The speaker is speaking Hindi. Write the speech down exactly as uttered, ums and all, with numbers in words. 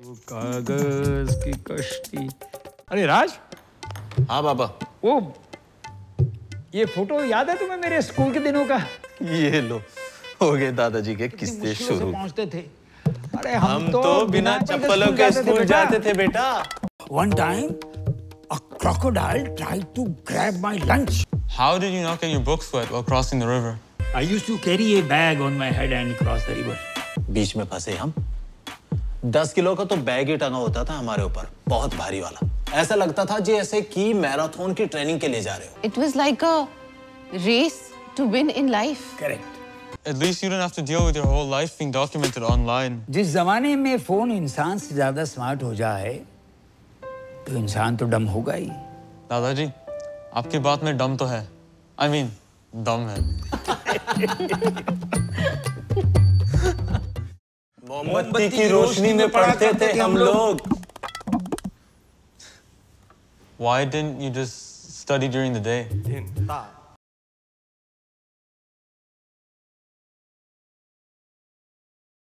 वो कागज की कश्ती। अरे राज। हाँ बाबा। वो ये फोटो याद है तुम्हें मेरे स्कूल के दिनों का? ये लो, हो गए दादाजी के किस्से शुरू। पहुंचते थे। अरे हम, हम तो, तो बिना चप्पलों के स्कूल जाते थे बेटा। One time, a crocodile tried to grab my lunch. How did you not get your books wet while crossing the river? I used to carry a bag on my head and cross the river. बीच में फंसे हम। दस किलो का तो बैग ही टंगा होता था हमारे ऊपर, बहुत भारी वाला। ऐसा लगता था जैसे कि मैराथन की ट्रेनिंग के लिए जा रहे हो। It was like a race to win in life. Correct. At least you don't have to deal with your whole life being documented online. जिस जमाने में फोन इंसान से ज्यादा स्मार्ट हो जाए, तो इंसान तो डम होगा ही। दादाजी, आपकी बात में दम तो है। I mean, दम है। मोमबत्ती की रोशनी में पढ़ते थे हम लोग। Why didn't you just study during the day?